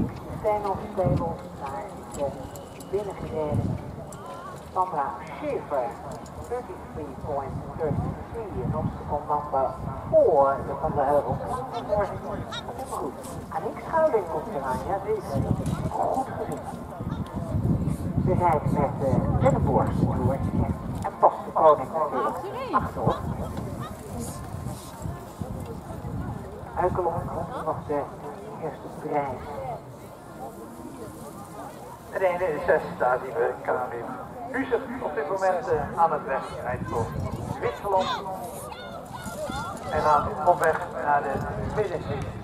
Steenhoff Stable naar de binnengereden Sandra Schäfer, 33.33, en op seconde voor de Van der Heuvel. Goed. Aniek Schuiling komt eraan, ja zeker. Goed gezien. We rijden met Lenneborg door en Post de Koning natuurlijk achterop. Uikelon komt nog de eerste prijs. En de ene is 6 staat die we KNWB. Huzer op dit moment aan het wedstrijd voor Zwitserland. En dan op weg naar de midden.